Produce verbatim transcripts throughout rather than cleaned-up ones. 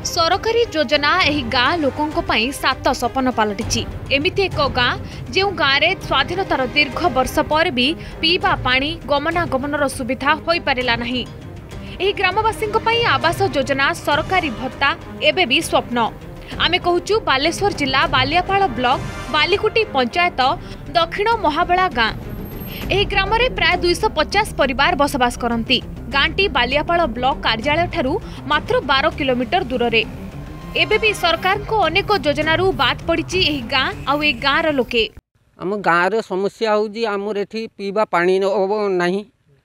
सरकारी योजना एही गाँ लोकों पई सात सपन पलटि एमिति एक गाँ जो गाँव में स्वाधीनतार दीर्घ वर्ष पर भी पीवा पानी गमनागमनर सुविधा हो पारा नहीं। एही ग्रामवासी पई आवास योजना सरकारी भत्ता एबे भी स्वप्न। आमे कहूचु बालेश्वर जिला बालियापाल ब्लॉक बालीकुटी पंचायत दक्षिण महाबेला गाँ। एही ग्राम में प्राय दुई सौ पचास परिवार बसवास करती। गाँटी बालियापाल ब्लॉक कार्यालय ठारू मात्र बारह किलोमीटर दूर रे। एबे भी सरकार को अनेक योजनारू बात पड़ी एही गाँ आउ ए गाँ रो लोके। आम गाँव रे समस्या होजी आमर एठी पीवा पानी नहीं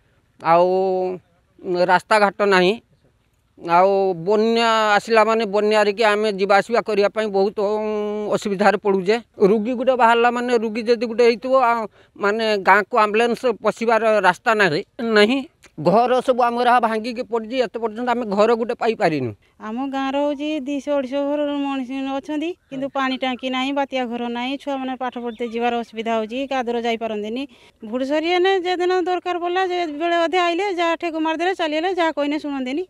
आउ रास्ता घाट नहीं आउ बन्या आसला माने बन्या रे कि आमे जीवा आसवा करिया पई बहुत असुविधार पड़ुजे। रोगी गुटे बाहरला माने रोगी जदि गुटे हेतबो माने गाँ को एम्बुलेंस पशिबार रास्ता नहीं घर सब आमर भांगी के पड़ी एत पर्यंत आम घर गुटे पाई पारिनु। आम गाँव रोजी दुईश अढ़श घर मनीष अच्छा किंतु पानी टांकी ना बातिया घर ना छुआ मैंने पाठ पढ़ते जीवार असुविधा होगी कादर जापारती भुट सरी जे दिन दरकार पड़ा बेले अधे आइले जहाँ ठेक मारदे चलीगले जहाँ कहने शुणुंदी।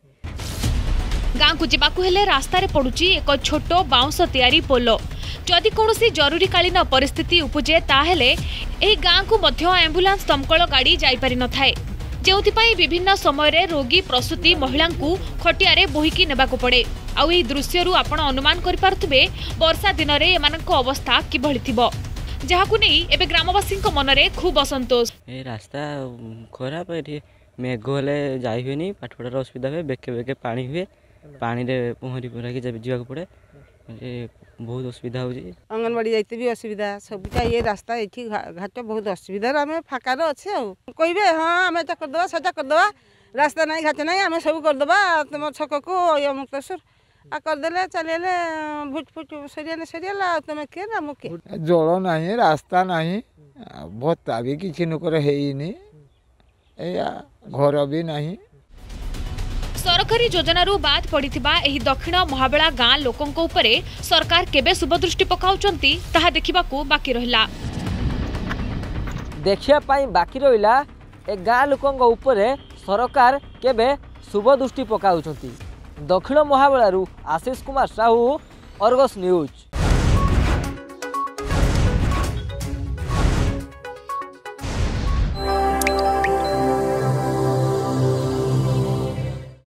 गाँ को जावाक हेले रास्तार पड़ुची एक छोट बाउंस तैयारी पोल। जदि कौनसी जरूरीकालीन परिस्थिति उपजे ताहेले एही गाँ को मध्य एम्बुलेंस दमकल गाड़ी जाइपारि न थाए, जेउथिपाई विभिन्न समय रे रोगी प्रसूति महिला को खटियारे बोहिकी नेबाको पड़े। आउ एही दृश्यरू आपण अनुमान करि पारुथिबे वर्षा दिन रे एमानक अवस्था किभଳି थिबो, जहाकु नै एबे ग्रामवासी मनरे खूब असंतोष। ए रास्ता खराब एठी मेघ होले जाई हुएनी पाठपढ़ार असुविधा हुए बेके बेके पानी हुए पानी रे पहरी पहरा के जीवाक पड़े बहुत असुविधा हो। अंगनवाड़ी जाते भी असुविधा सबका ये रास्ता ये घाट बहुत असुविधा आम फाकार अच्छे कहे हाँ आम एटा करदे से करदे रास्ता ना घाट ना आम सब करदे तुम छक को मुक्तेश्वर आ करदे चलिए भुट फुट सरिया सरिया तुम किए ना मुखे जल ना रास्ता ना भत्ता भी किसी नकर घर भी नहीं। सरकारी योजनारू बाद पड़िथिबा एही दक्षिण महाबेला गाँ लोकों उपरे सरकार केबे शुभदृष्टि पकाउचंती ताहा देखिबाकू बाकी रहिला। देखिया पाई बाकी रहिला ए गाँ लोकों उपरे सरकार केबे शुभदृष्टि पकाउचंती। दक्षिण महाबेलारू आशीष कुमार साहू, अर्गस न्यूज।